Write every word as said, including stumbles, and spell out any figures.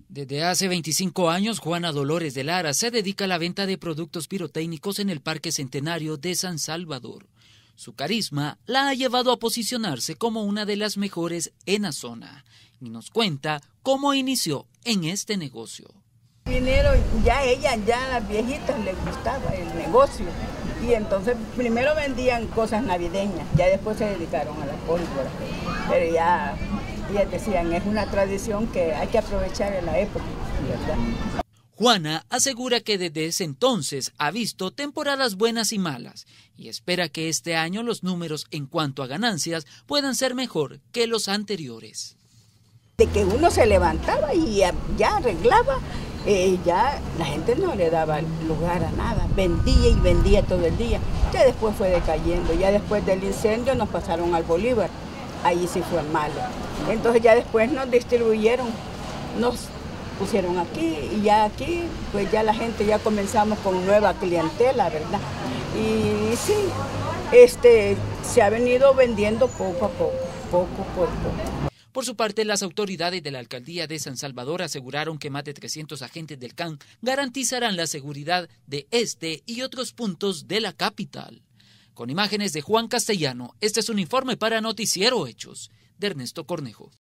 Desde hace veinticinco años, Juana Dolores de Lara se dedica a la venta de productos pirotécnicos en el Parque Centenario de San Salvador. Su carisma la ha llevado a posicionarse como una de las mejores en la zona y nos cuenta cómo inició en este negocio. Vinieron ya ella, ya a las viejitas les gustaba el negocio y entonces primero vendían cosas navideñas, ya después se dedicaron a la pólvora, pero ya ellas decían es una tradición que hay que aprovechar en la época, ¿verdad? Juana asegura que desde ese entonces ha visto temporadas buenas y malas y espera que este año los números en cuanto a ganancias puedan ser mejor que los anteriores. De que uno se levantaba y ya, ya arreglaba, eh, ya la gente no le daba lugar a nada, vendía y vendía todo el día. Ya después fue decayendo, ya después del incendio nos pasaron al Bolívar, ahí sí fue malo. Entonces ya después nos distribuyeron, nos pusieron aquí y ya aquí, pues ya la gente ya comenzamos con nueva clientela, ¿verdad? Y sí, este, se ha venido vendiendo poco a poco, poco por poco. Por su parte, las autoridades de la Alcaldía de San Salvador aseguraron que más de trescientos agentes del C A N garantizarán la seguridad de este y otros puntos de la capital. Con imágenes de Juan Castellano, este es un informe para Noticiero Hechos de Ernesto Cornejo.